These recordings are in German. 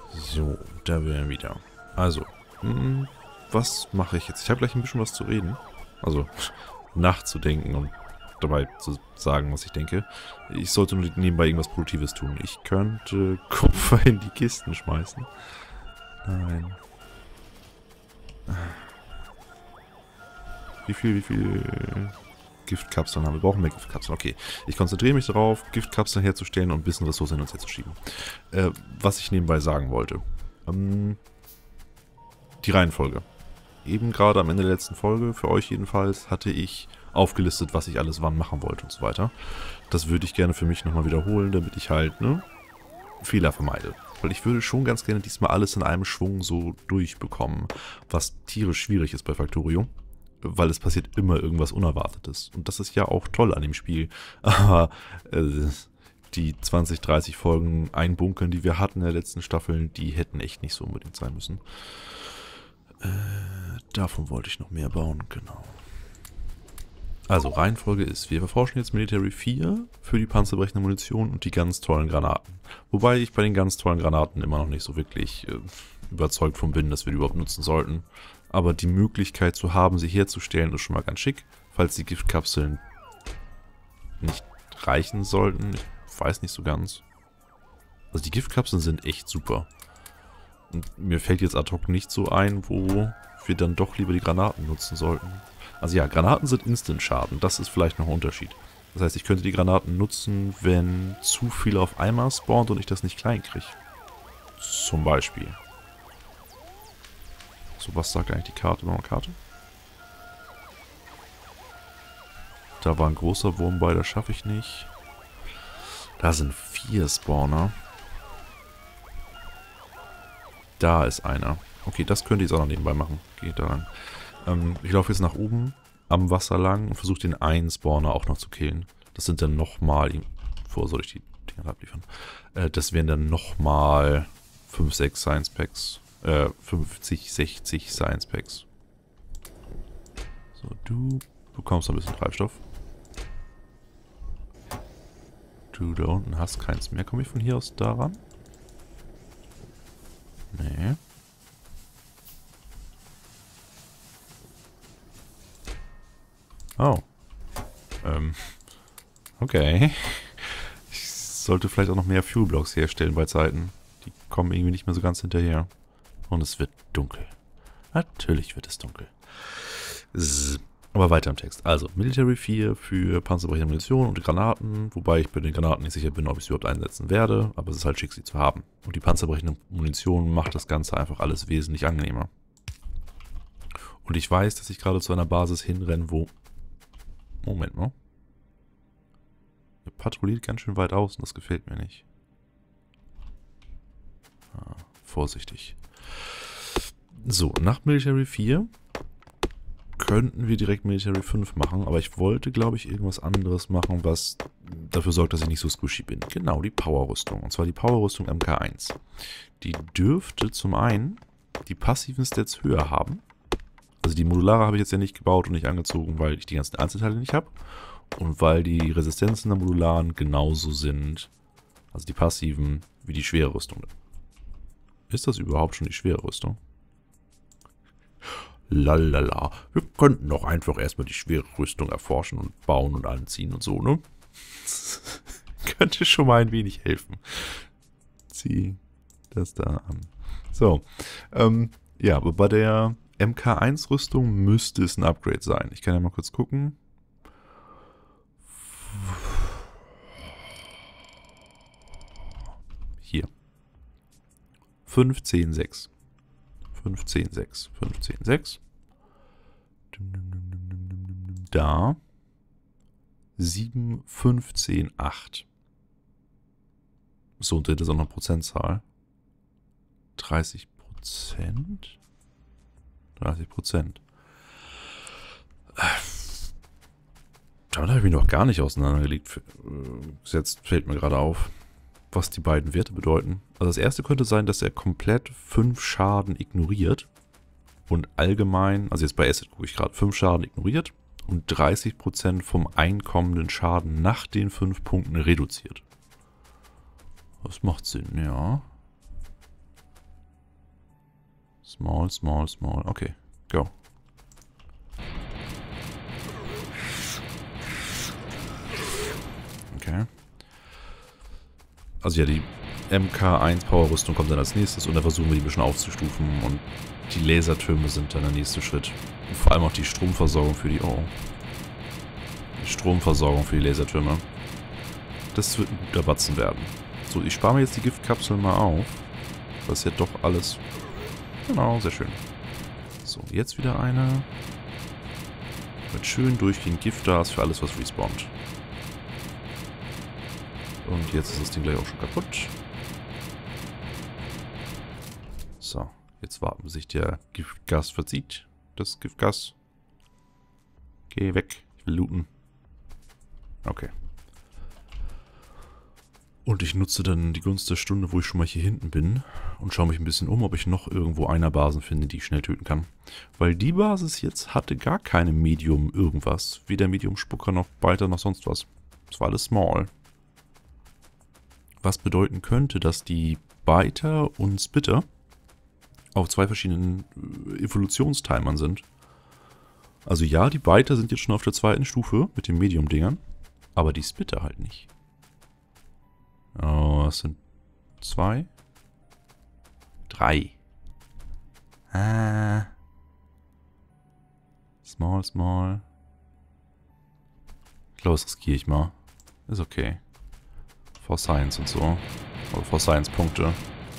So, da wären wir wieder. Also, was mache ich jetzt? Ich habe gleich ein bisschen was zu reden. Also, nachzudenken und dabei zu sagen, was ich denke. Ich sollte nur nebenbei irgendwas Produktives tun. Ich könnte Kupfer in die Kisten schmeißen. Nein. Wie viel Giftkapseln haben wir? Wir brauchen mehr Giftkapseln. Okay, ich konzentriere mich darauf, Giftkapseln herzustellen und ein bisschen Ressourcen hin und her zu schieben. Was ich nebenbei sagen wollte. Die Reihenfolge. Eben gerade am Ende der letzten Folge, für euch jedenfalls, hatte ich aufgelistet, was ich alles wann machen wollte und so weiter. Das würde ich gerne für mich nochmal wiederholen, damit ich halt, Fehler vermeide. Weil ich würde schon ganz gerne diesmal alles in einem Schwung so durchbekommen, was tierisch schwierig ist bei Factorio. Weil es passiert immer irgendwas Unerwartetes. Und das ist ja auch toll an dem Spiel. Aber die 20, 30 Folgen einbunkeln, die wir hatten in der letzten Staffel, die hätten echt nicht so unbedingt sein müssen. Davon wollte ich noch mehr bauen, genau. Also, Reihenfolge ist, wir erforschen jetzt Military 4 für die panzerbrechende Munition und die ganz tollen Granaten. Wobei ich bei den ganz tollen Granaten immer noch nicht so wirklich überzeugt von bin, dass wir die überhaupt nutzen sollten. Aber die Möglichkeit zu haben, sie herzustellen, ist schon mal ganz schick, falls die Giftkapseln nicht reichen sollten. Ich weiß nicht so ganz. Also die Giftkapseln sind echt super. Und mir fällt jetzt ad hoc nicht so ein, wo wir dann doch lieber die Granaten nutzen sollten. Also ja, Granaten sind Instant-Schaden. Das ist vielleicht noch ein Unterschied. Das heißt, ich könnte die Granaten nutzen, wenn zu viel auf einmal spawnt und ich das nicht klein kriege. Zum Beispiel. So, was sagt eigentlich die Karte? Machen wir Karte? Da war ein großer Wurm bei, das schaffe ich nicht. Da sind 4 Spawner. Da ist einer. Okay, das könnte ich jetzt auch noch nebenbei machen. Geht da lang. Ich laufe jetzt nach oben am Wasser lang und versuche den einen Spawner auch noch zu killen. Das sind dann nochmal... Vorher soll ich die Dinger abliefern. Das wären dann nochmal 5, 6 Science Packs. 50, 60 Science Packs. So, du bekommst ein bisschen Treibstoff. Du da unten hast keins mehr. Komme ich von hier aus daran? Nee. Oh. Okay. Ich sollte vielleicht auch noch mehr Fuelblocks herstellen bei Zeiten. Die kommen irgendwie nicht mehr so ganz hinterher. Und es wird dunkel. Natürlich wird es dunkel. Aber weiter im Text. Also, Military 4 für panzerbrechende Munition und Granaten. Wobei ich bei den Granaten nicht sicher bin, ob ich sie überhaupt einsetzen werde. Aber es ist halt schick, sie zu haben. Und die panzerbrechende Munition macht das Ganze einfach alles wesentlich angenehmer. Und ich weiß, dass ich gerade zu einer Basis hinrenne, wo... Moment mal. Er patrouilliert ganz schön weit außen. Das gefällt mir nicht. Vorsichtig. So, nach Military 4 könnten wir direkt Military 5 machen, aber ich wollte, glaube ich, irgendwas anderes machen, was dafür sorgt, dass ich nicht so squishy bin. Genau, die Power-Rüstung. Und zwar die Power-Rüstung MK1. Die dürfte zum einen die passiven Stats höher haben. Also die Modulare habe ich jetzt ja nicht gebaut und nicht angezogen, weil ich die ganzen Einzelteile nicht habe. Und weil die Resistenzen der Modularen genauso sind, also die passiven, wie die schwere Rüstung. Ist das überhaupt schon die schwere Rüstung? Lalala. Wir könnten doch einfach erstmal die schwere Rüstung erforschen und bauen und anziehen und so, ne? Könnte schon mal ein wenig helfen. Zieh das da an. So. Ja, aber bei der MK1-Rüstung müsste es ein Upgrade sein. Ich kann ja mal kurz gucken. Hier. 15,6. 15,6. 15,6. Da. 7, 15,8. So, und das ist auch noch Prozentzahl. 30%? 30%. Damit habe ich mich noch gar nicht auseinandergelegt. Jetzt fällt mir gerade auf, was die beiden Werte bedeuten. Also das erste könnte sein, dass er komplett 5 Schaden ignoriert. Und allgemein, also jetzt bei Acid gucke ich gerade, 5 Schaden ignoriert und 30% vom einkommenden Schaden nach den 5 Punkten reduziert. Das macht Sinn, ja. Small, small, small. Okay, go. Okay. Also ja, die MK1 Power-Rüstung kommt dann als nächstes und da versuchen wir die ein bisschen aufzustufen und die Lasertürme sind dann der nächste Schritt. Und vor allem auch die Stromversorgung für die... Oh. Die Stromversorgung für die Lasertürme. Das wird ein guter Batzen werden. So, ich spare mir jetzt die Giftkapseln mal auf. Das ist ja doch alles... Genau, sehr schön. So, jetzt wieder eine. Mit schön durchgehend Gift da ist für alles, was respawnt. Und jetzt ist das Ding gleich auch schon kaputt. So, jetzt warten, bis sich der Giftgas verzieht. Das Giftgas. Geh weg. Ich will looten. Okay. Und ich nutze dann die Gunst der Stunde, wo ich schon mal hier hinten bin und schaue mich ein bisschen um, ob ich noch irgendwo einer Basen finde, die ich schnell töten kann. Weil die Basis jetzt hatte gar keine Medium irgendwas. Weder Medium Spucker noch Biter noch sonst was. Es war alles Small. Was bedeuten könnte, dass die Biter und Spitter auf zwei verschiedenen Evolutionstimern sind. Also ja, die Biter sind jetzt schon auf der zweiten Stufe mit den Medium-Dingern, aber die Spitter halt nicht. Oh, das sind 2. 3. Ah. Small, small. Ich glaube, das riskiere ich mal. Ist okay. For Science und so. Oder For Science Punkte.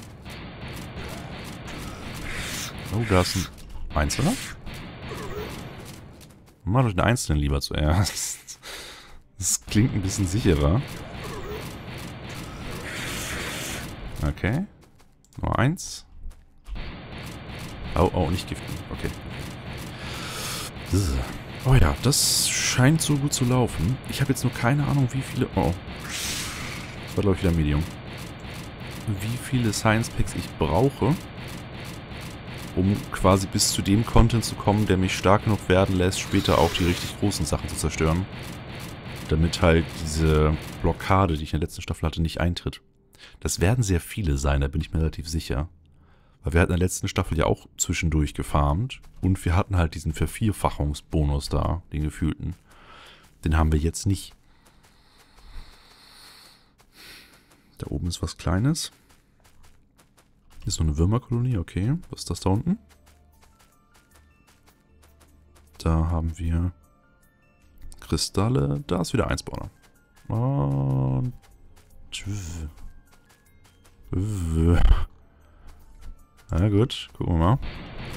Oh, da ist ein Einzelner. Mach doch den Einzelnen lieber zuerst. Das klingt ein bisschen sicherer. Okay. Nur 1. Oh, oh, nicht giften. Okay. Oh ja, das scheint so gut zu laufen. Ich habe jetzt nur keine Ahnung, wie viele... Oh. Das war, glaube ich, wieder Medium. Wie viele Science Packs ich brauche, um quasi bis zu dem Content zu kommen, der mich stark genug werden lässt, später auch die richtig großen Sachen zu zerstören. Damit halt diese Blockade, die ich in der letzten Staffel hatte, nicht eintritt. Das werden sehr viele sein, da bin ich mir relativ sicher. Weil wir hatten in der letzten Staffel ja auch zwischendurch gefarmt. Und wir hatten halt diesen Vervierfachungsbonus da, den gefühlten. Den haben wir jetzt nicht. Da oben ist was Kleines. Ist nur eine Würmerkolonie, okay. Was ist das da unten? Da haben wir Kristalle. Da ist wieder ein Spawner. Und... Na gut, gucken wir mal.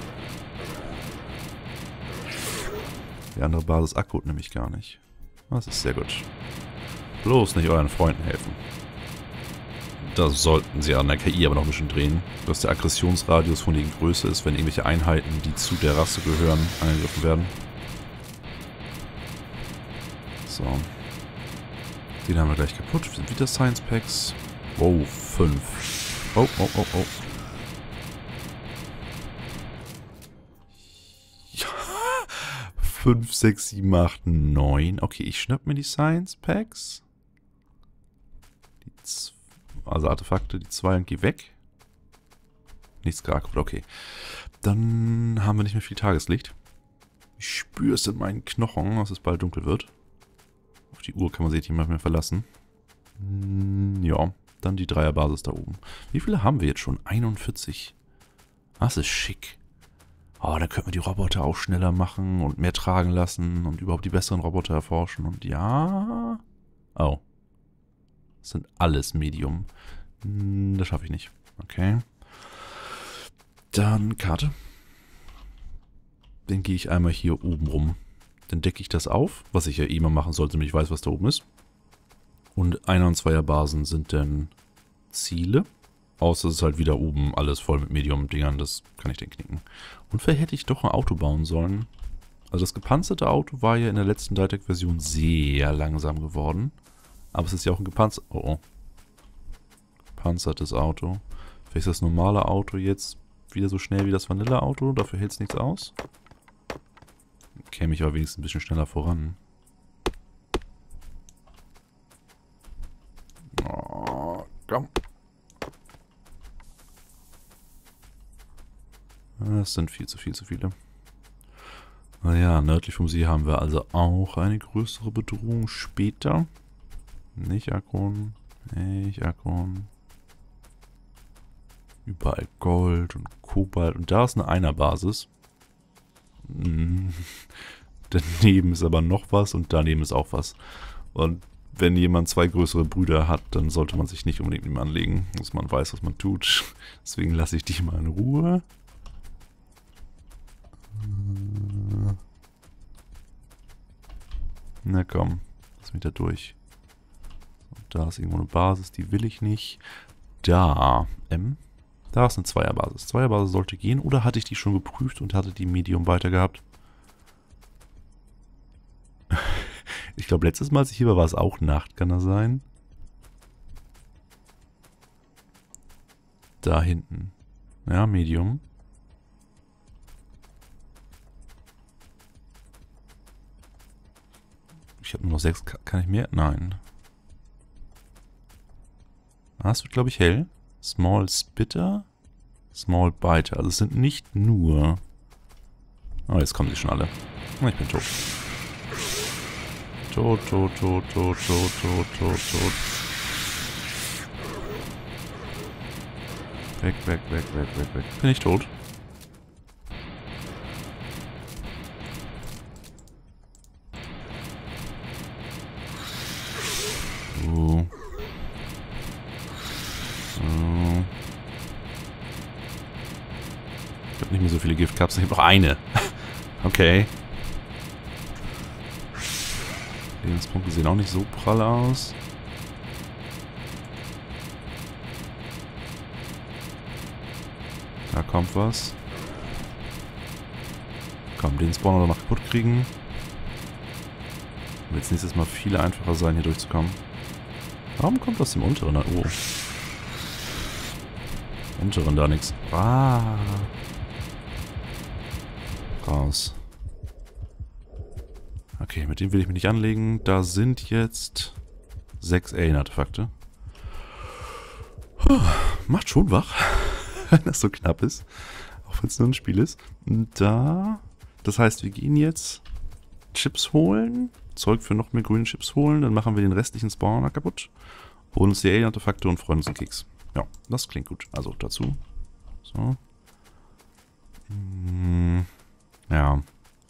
Die andere Basis akut nämlich gar nicht. Das ist sehr gut. Bloß nicht euren Freunden helfen. Das sollten sie an der KI aber noch ein bisschen drehen, dass der Aggressionsradius von denen größer ist, wenn irgendwelche Einheiten, die zu der Rasse gehören, angegriffen werden. So. Den haben wir gleich kaputt. Wir sind wieder Science Packs. Oh, 5. Oh, oh, oh, oh. Ja. 5, 6, 7, 8, 9. Okay, ich schnapp mir die Science Packs. Also Artefakte, die 2 und geh weg. Nichts geakkurat, okay. Dann haben wir nicht mehr viel Tageslicht. Ich spüre es in meinen Knochen, dass es bald dunkel wird. Auf die Uhr kann man sich nicht mehr verlassen. Ja, dann die Dreierbasis da oben. Wie viele haben wir jetzt schon? 41. Das ist schick. Oh, dann könnten wir die Roboter auch schneller machen und mehr tragen lassen und überhaupt die besseren Roboter erforschen. Und ja... Oh. Das sind alles Medium. Das schaffe ich nicht. Okay. Dann Karte. Dann gehe ich einmal hier oben rum. Dann decke ich das auf, was ich ja immer machen sollte, damit ich weiß, was da oben ist. Und Einer- und Zweierbasen sind dann Ziele. Außer es ist halt wieder oben alles voll mit Medium-Dingern. Das kann ich dann knicken. Und vielleicht hätte ich doch ein Auto bauen sollen. Also das gepanzerte Auto war ja in der letzten Ditec-Version sehr langsam geworden. Aber es ist ja auch ein gepanzertes Auto. Vielleicht ist das normale Auto jetzt wieder so schnell wie das Vanilla-Auto. Dafür hält es nichts aus. Käme ich aber wenigstens ein bisschen schneller voran. Oh, komm. Das sind viel zu viele. Naja, nördlich vom See haben wir also auch eine größere Bedrohung später. Nicht Akron. Nicht Akron. Überall Gold und Kobalt. Und da ist eine Einerbasis. Daneben ist aber noch was und daneben ist auch was. Und wenn jemand 2 größere Brüder hat, dann sollte man sich nicht unbedingt mit ihm anlegen, dass man weiß, was man tut. Deswegen lasse ich die mal in Ruhe. Na komm, lass mich da durch. Und da ist irgendwo eine Basis, die will ich nicht. Da, da ist eine Zweierbasis. Zweierbasis sollte gehen, oder hatte ich die schon geprüft und hatte die Medium weiter gehabt? Ich glaube, letztes Mal, als ich hier war, war es auch Nacht, kann das sein? Da hinten. Ja, Medium. Ich habe nur noch 6. Kann ich mehr? Nein. Das wird, glaube ich, hell. Small Spitter. Small Biter. Also es sind nicht nur... Oh, jetzt kommen die schon alle. Oh, ich bin tot. Tot. Weg. Bin ich tot? Ich habe nicht mehr so viele Giftkapseln. Ich habe noch eine. Okay. Lebenspunkte sehen auch nicht so prall aus. Da kommt was. Komm, den Spawner noch kaputt kriegen. Wird es nächstes Mal viel einfacher sein, hier durchzukommen. Warum kommt aus dem unteren? Oh. Unteren da nichts. Ah. Raus. Okay, mit dem will ich mich nicht anlegen. Da sind jetzt 6 Alien-Artefakte. Macht schon wach, wenn das so knapp ist. Auch wenn es nur ein Spiel ist. Und da... Das heißt, wir gehen jetzt Chips holen. Zeug für noch mehr grüne Chips holen. Dann machen wir den restlichen Spawner kaputt. Holen uns die Alien-Artefakte und freuen uns einen Keks. Ja, das klingt gut. Also dazu. So. Ja.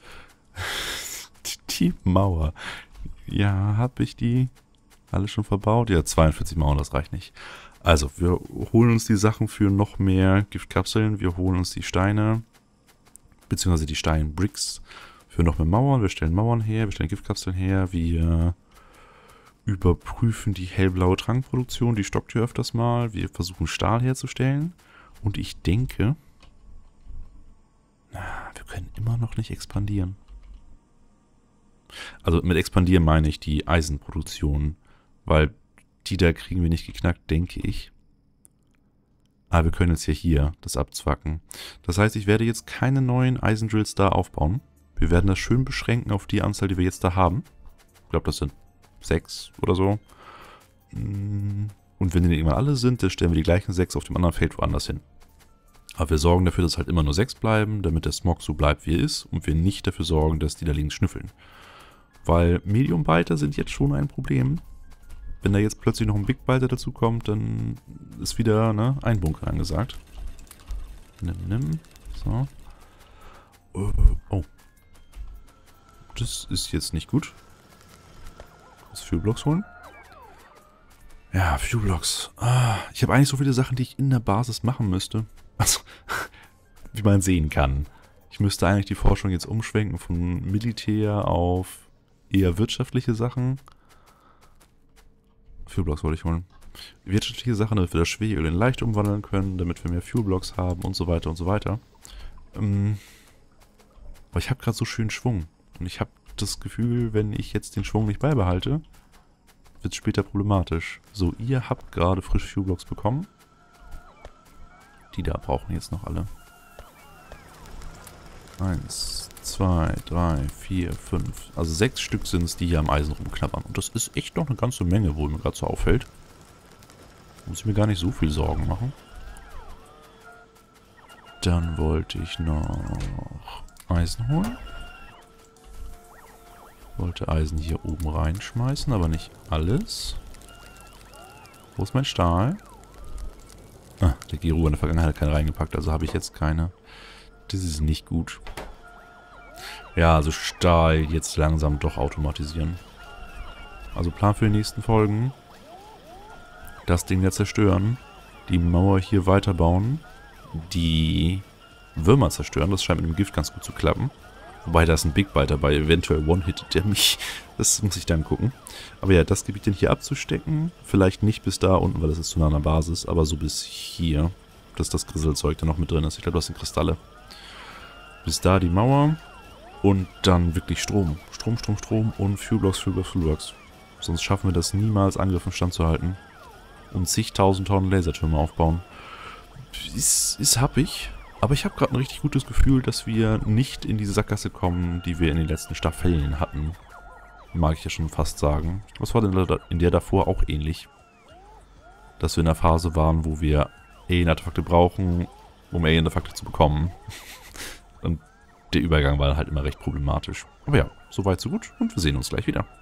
Die Mauer. Ja, habe ich die alle schon verbaut? Ja, 42 Mauern, das reicht nicht. Also, wir holen uns die Sachen für noch mehr Giftkapseln. Wir holen uns die Steine, beziehungsweise die Steinbricks für noch mehr Mauern. Wir stellen Mauern her, wir stellen Giftkapseln her. Wir überprüfen die hellblaue Trankproduktion. Die stockt hier öfters mal. Wir versuchen Stahl herzustellen. Und ich denke, wir können immer noch nicht expandieren. Also mit expandieren meine ich die Eisenproduktion, weil die da kriegen wir nicht geknackt, denke ich. Aber wir können jetzt hier das abzwacken. Das heißt, ich werde jetzt keine neuen Eisendrills da aufbauen. Wir werden das schön beschränken auf die Anzahl, die wir jetzt da haben. Ich glaube, das sind 6 oder so. Und wenn die irgendwann alle sind, dann stellen wir die gleichen 6 auf dem anderen Feld woanders hin. Aber wir sorgen dafür, dass halt immer nur 6 bleiben, damit der Smog so bleibt, wie er ist. Und wir nicht dafür sorgen, dass die da links schnüffeln. Weil Medium-Biter sind jetzt schon ein Problem. Wenn da jetzt plötzlich noch ein Big-Biter dazu kommt, dann ist wieder ein Bunker angesagt. Nimm. So. Oh. Das ist jetzt nicht gut. Kurz Fuelblocks holen. Ja, Fuelblocks. Ich habe eigentlich so viele Sachen, die ich in der Basis machen müsste. Also, wie man sehen kann. Ich müsste eigentlich die Forschung jetzt umschwenken von Militär auf eher wirtschaftliche Sachen. Fuelblocks wollte ich holen. Wirtschaftliche Sachen, damit wir das Schweröl in leicht umwandeln können, damit wir mehr Fuelblocks haben und so weiter und so weiter. Aber ich habe gerade so schön Schwung. Und ich habe das Gefühl, wenn ich jetzt den Schwung nicht beibehalte, wird es später problematisch. So, ihr habt gerade frisch Fuelblocks bekommen. Die da brauchen jetzt noch alle. 1, 2, 3, 4, 5. Also 6 Stück sind es, die hier am Eisen rumknabbern. Und das ist echt noch eine ganze Menge, wo mir gerade so auffällt. Muss ich mir gar nicht so viel Sorgen machen. Dann wollte ich noch Eisen holen. Wollte Eisen hier oben reinschmeißen, aber nicht alles. Wo ist mein Stahl? Ah, der Gero in der Vergangenheit hat keine reingepackt, also habe ich jetzt keine. Das ist nicht gut. Ja, also Stahl jetzt langsam doch automatisieren. Also Plan für die nächsten Folgen. Das Ding ja zerstören. Die Mauer hier weiterbauen. Die Würmer zerstören. Das scheint mit dem Gift ganz gut zu klappen. Wobei da ist ein Big Bite dabei. Eventuell One-Hittet der mich. Das muss ich dann gucken. Aber ja, das Gebiet dann hier abzustecken. Vielleicht nicht bis da unten, weil das ist zu nah an der Basis. Aber so bis hier. Dass das Grisselzeug da noch mit drin ist. Ich glaube, das sind Kristalle. Bis da die Mauer. Und dann wirklich Strom. Strom und Fuelblocks. Sonst schaffen wir das niemals, Angriff im Stand zu halten. Und zigtausend Tonnen Lasertürme aufbauen. Ist happig. Aber ich habe gerade ein richtig gutes Gefühl, dass wir nicht in diese Sackgasse kommen, die wir in den letzten Staffelen hatten. Mag ich ja schon fast sagen. Was war denn in der davor auch ähnlich? Dass wir in der Phase waren, wo wir Alien-Artefakte brauchen, um Alien-Artefakte zu bekommen. Und der Übergang war halt immer recht problematisch. Aber ja, soweit so gut und wir sehen uns gleich wieder.